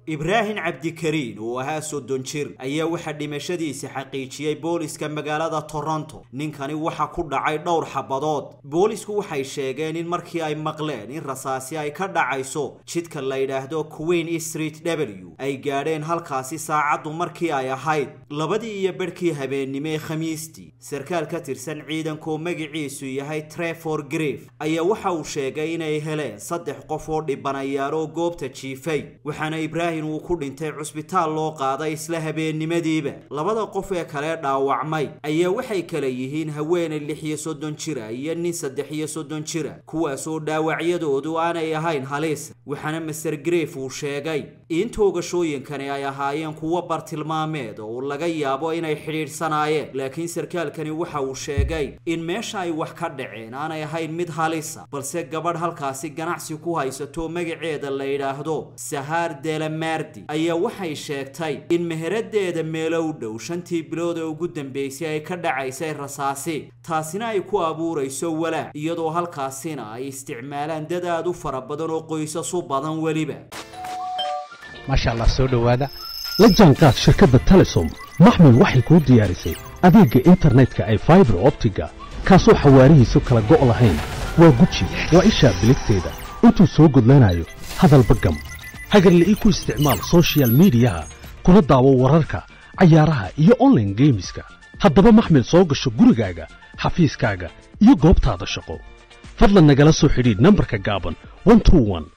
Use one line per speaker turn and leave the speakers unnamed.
إبراهيم عبد كريم وها سودون جير ayaa waxa dhimashadiisa xaqiijiyay booliska magaalada Toronto ninkani waxa ku dhacay dhowr xabadood boolisku waxay sheegeen in markii ay maqleen in rasaasi ay ka dhacayso jidka la yiraahdo Queen Street W ay gaadheen halkaasi saacadu markii ay ahayd 2:00 habeenimo Khamiistii sarkaal ka tirsan ciidanku magaciisu yahay Trevor Griff ayaa waxa uu sheegay inay heleen 3 qof oo dhibanayaal goobta jiifay waxaana Ibrahim uu ku dhintay cusbitaal loo qaaday isla habeenimadiiba labada qof ee kale dhaawacmay ayaa waxay kala yihiin haweeney 36 jir iyo nin 33 jir kuwaas oo dhaawacyadoodu aanay ahayn halis waxaana Mr Griff uu sheegay in toogashooyinkani ay ahaayeen kuwa bartilmaameed oo laga yaabo inay xiriirsanaayeen laakiin sarkaalkani waxa uu sheegay in meesha ay wax ka dhaceen aanay ahayn mid halis balse gabadh halkaasi ganacsi ku haysato magaceeda la yiraahdo Sahar Delamardi ayaa waxay sheegtay in meheradeeda meelo u dhow 5 bilood oo ugu dambeysay ay ka dhacaysay rasaasi taasina ay ku abuurayso walaac iyadoo halkaasina ay isticmaalaan dad u fara badan oo qoysas u badan waliba
ما شاء الله سو دhowaada la jaanqaad shirkadda Telesom maxmil waxay ku diyaarisay adeega internetka ay fiber optiga kaasoo xawaarihiisu kala go'o lahayn waa guji waa isha biligteeda intuu soo gudlanayo hadalba gam hagarle ku isticmaal social media kuna daawo wararka ciyaaraha iyo online gameska haddaba maxmil soo gasho gurigaaga xafiiskaaga iyo goobtaada shaqo fadlan nagala soo xidhiidh nambarka gaaban 121